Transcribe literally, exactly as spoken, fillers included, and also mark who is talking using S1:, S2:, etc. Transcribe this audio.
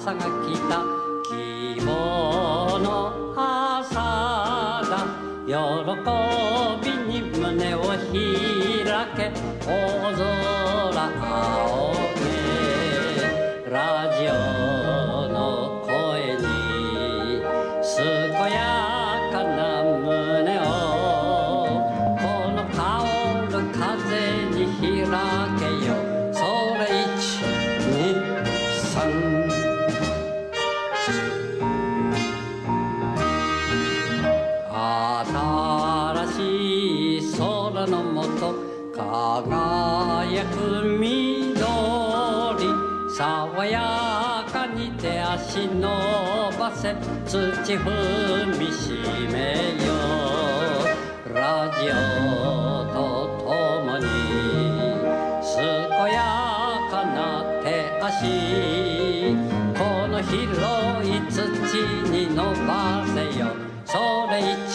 S1: 朝が来た希望の朝だ喜びに胸を開け大空青めラジオの声に健やかな胸をこの香る風に開けよそれいちにさん新しい空の下輝く緑爽やかに手足伸ばせ土踏みしめよラジオとともに健やかな手足この広い土に伸ばせよそれ一